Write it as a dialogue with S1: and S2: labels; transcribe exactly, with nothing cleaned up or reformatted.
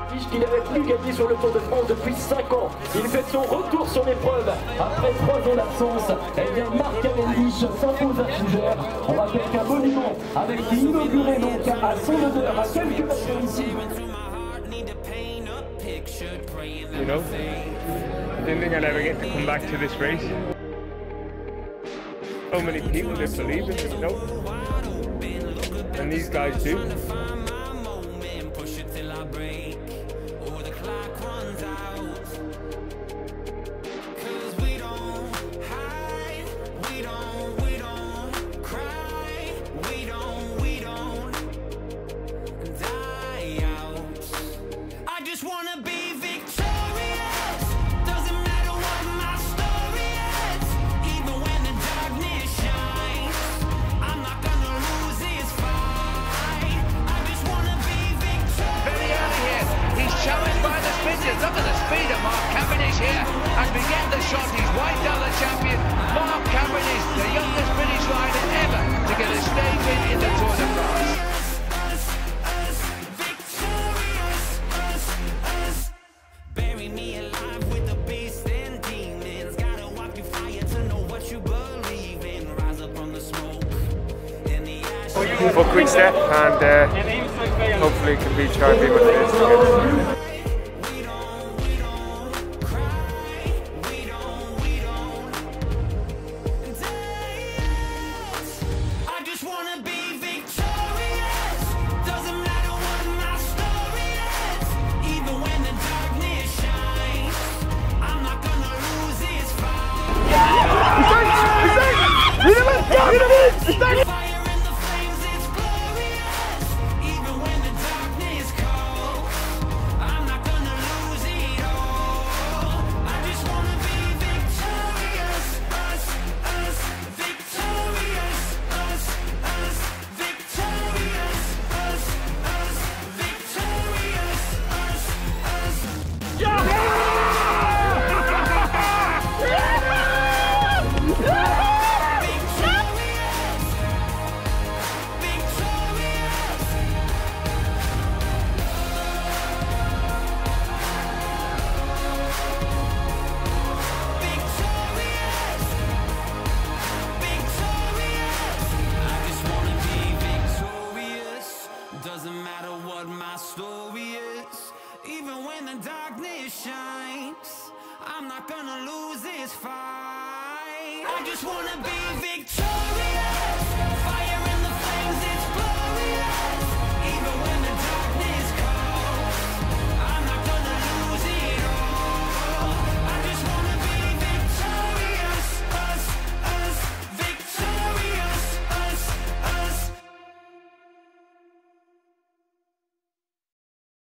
S1: affiche qu'il n'avait plus gagné sur le Tour de France depuis cinq ans. Il fait son retour sur l'épreuve après trois ans d'absence. Eh bien, Marc Cavendish s'impose à Fougères. On rappelle qu'un monument avait été inauguré donc à son honneur à quelques mètres ici.
S2: You know, I didn't think I'd ever get to come back to this race. So many people that believe in it, you know, and these guys do.
S3: Look at the speed of Mark Cavendish here as we get the shot. He's wiped out the champion. Mark Cavendish, the youngest British rider ever to get a stage win in the Tour de France.
S4: Bury me alive with the beast and demons. Gotta walk through fire to know what you believe in. Rise up from the smoke in the ash.
S2: For Quick Step, and uh, hopefully it can be try and be my first again.
S4: Doesn't matter what my story is, even when the darkness shines, I'm not gonna lose this fight. I just wanna be victorious.